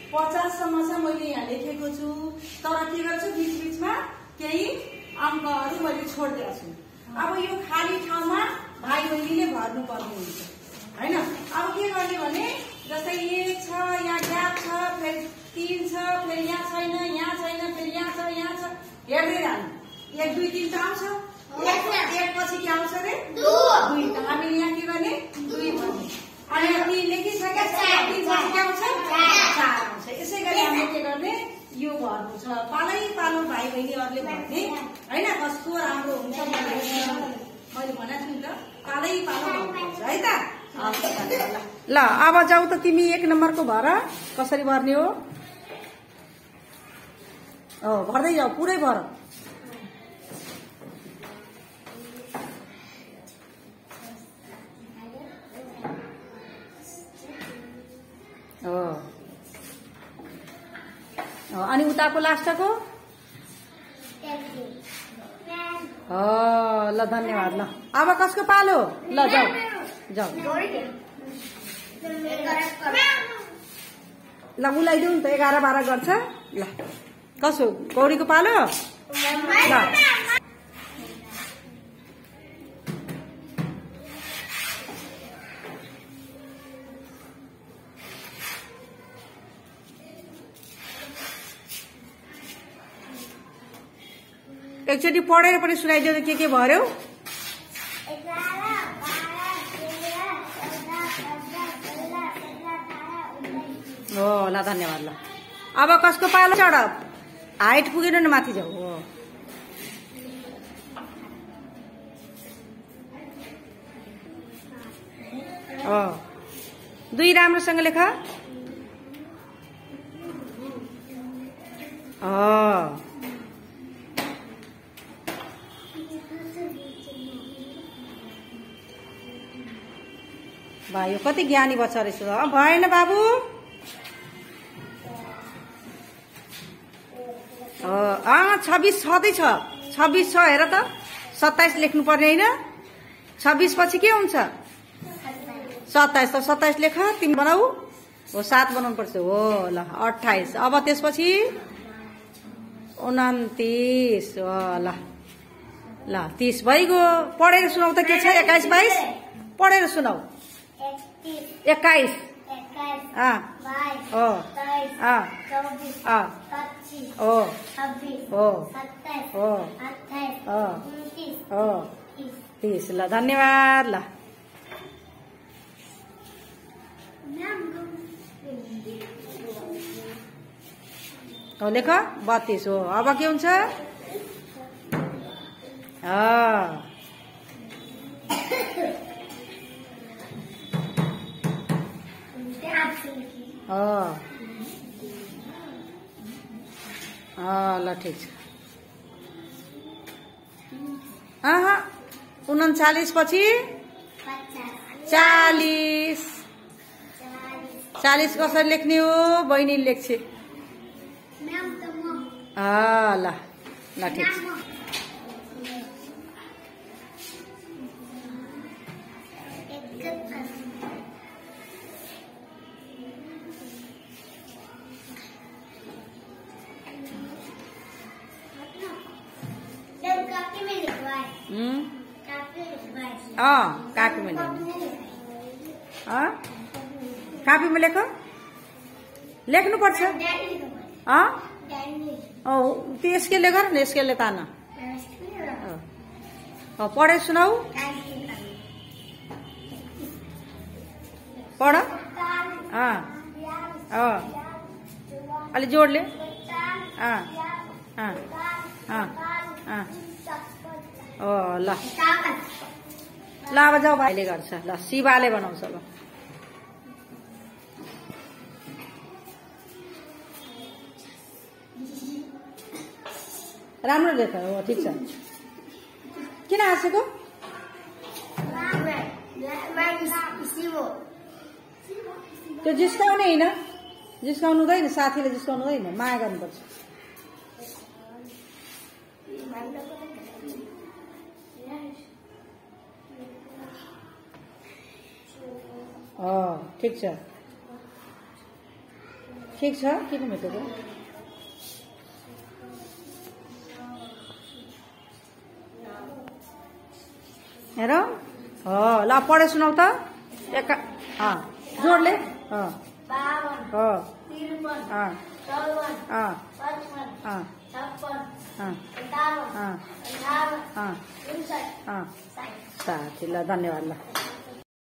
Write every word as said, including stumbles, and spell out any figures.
पचाससम्म चाहिँ मैले यहाँ लेखेको छु। तर के गर्छु बीच बीचमा केही अङ्कहरू मैले छोडिदिएको छु। अब यो खाली ठाउँमा भाइ बहिनीले भर्नु पर्ने हुन्छ हैन। अब के गर्ने भने जस्तै एक छ, यहाँ ग्याप छ, फेरि तीन छ, फेरि यहाँ छैन, यहाँ छैन, फेरि यहाँ छ, यहाँ छ, हेर्दै जानु। एक दुई तीन त आउँछ, एक पछि के आउँछ रे? दुई। त हामीले यहाँ के गर्ने? दुई भन्ने। अनि तीन लेखिसकेका छ, तीन पछि के आउँछ? चार आउँछ। यसै गरी हामीले के गर्ने? यो भर्नु छ। पालै पालो भाइ बहिनीहरूले भन्ने हैन, कस्तो राम्रो हुन्छ मैले भनेको छु नि त। पालै पालो भन्नुपर्छ है त। ल अब जाऊ त तिमी एक नम्बरको भर। कसरी भर्ने हो? हो भर्दै जाऊ, पुरै भर। हो अनि उताको लास्टको हो। ल धन्यवाद। ल अब कसको पालो? ल जाऊ जाऊ। ल उलाइदेऊ नि त, एघार बाह्र गर्छ। ल कसो? गौरीको पालो। ल एकचोटि पढेर पनि सुनाइदियो त के के भर्यो? हो ल धन्यवाद। ल अब कसको पालो? चढप हाइट पुगेन न, माथि जाऊ। हो हो दुई राम्रोसँग लेख। हो भाइ कति ज्ञानी बच्चा रहेछ। भएन बाबु। छब्बिस छँदै छ, छब्बिस छ हेर त। सत्ताइस लेख्नु पर्ने होइन? छब्बिस पछि के हुन्छ? सत्ताइस। त सत्ताइस लेख, तिन बनाऊ। हो सात बनाउनु पर्छ। हो ल अठाइस। अब त्यसपछि उन्तिस। हो ल ल तीस भइगयो। पढेर सुनाउ त के छ? एक्काइस बाइस पढेर सुनाउ। एक्काइस। हाँ ओ हाँ हाँ ओ ओ ओ ओ तीस। ल धन्यवाद। ल हो लेख बत्तीस। हो अब के हुन्छ? ल ठिक छ। उन्चालिस पछि चालीस। चालीस कसरी लेख्ने हो? बहिनीले लेख्छ। ल ल ठिक छ। हाँ कापी में हाँ कापी में लेख। लेख्नु पर्छ। हाँ ओ त्यसके ले गर न, यसके ले तान। पढे सुनाऊ। पढ। हाँ हाँ अलि जोडले। हाँ हाँ हाँ हाँ ओ ल ल अब जाऊ। भाइले गर्छ। ल शिवाले बनाउँछ। ल राम्रो लेख। हो ठिक छ। किन हाँसेको? त्यो जिस्काउने होइन, जिस्काउनु हुँदैन। साथीले जिस्काउनु हुँदैन, माया गर्नुपर्छ। हो ठिक छ। ठिक छ किन मेटेको हेर हो ल पढे सुनाउ त एका अँ जोडले अँ हो अँ अँ अँ अँ अँ अँ अँ साथी ल धन्यवाद ल